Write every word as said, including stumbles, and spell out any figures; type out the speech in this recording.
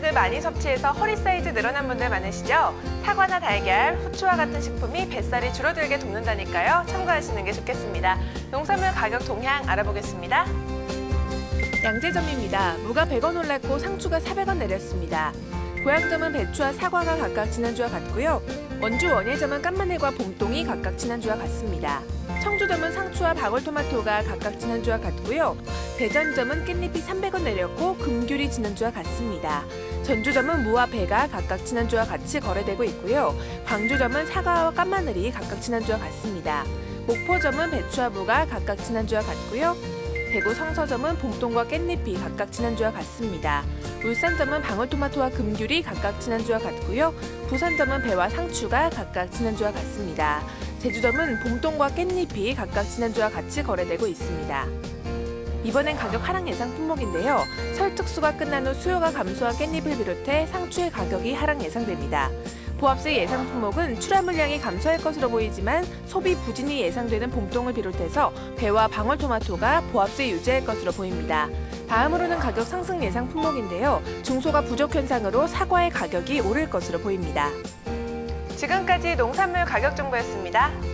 사과즙을 많이 섭취해서 허리 사이즈 늘어난 분들 많으시죠? 사과나 달걀, 후추와 같은 식품이 뱃살이 줄어들게 돕는다니까요. 참고하시는 게 좋겠습니다. 농산물 가격 동향 알아보겠습니다. 양재점입니다. 무가 백 원 올랐고 상추가 사백 원 내렸습니다. 고향점은 배추와 사과가 각각 지난주와 같고요. 원주 원예점은 깐마늘과 봄동이 각각 지난주와 같습니다. 청주점은 상추와 방울토마토가 각각 지난주와 같고요. 대전점은 깻잎이 삼백 원 내렸고 금귤이 지난주와 같습니다. 전주점은 무와 배가 각각 지난주와 같이 거래되고 있고요. 광주점은 사과와 깐마늘이 각각 지난주와 같습니다. 목포점은 배추와 무가 각각 지난주와 같고요. 대구 성서점은 봄동과 깻잎이 각각 지난주와 같습니다. 울산점은 방울토마토와 금귤이 각각 지난주와 같고요. 부산점은 배와 상추가 각각 지난주와 같습니다. 제주점은 봄동과 깻잎이 각각 지난주와 같이 거래되고 있습니다. 이번엔 가격 하락 예상 품목인데요. 설 특수가 끝난 후 수요가 감소한 깻잎을 비롯해 상추의 가격이 하락 예상됩니다. 보합세 예상 품목은 출하 물량이 감소할 것으로 보이지만 소비 부진이 예상되는 봄동을 비롯해서 배와 방울토마토가 보합세 유지할 것으로 보입니다. 다음으로는 가격 상승 예상 품목인데요. 중소가 부족 현상으로 사과의 가격이 오를 것으로 보입니다. 지금까지 농산물 가격 정보였습니다.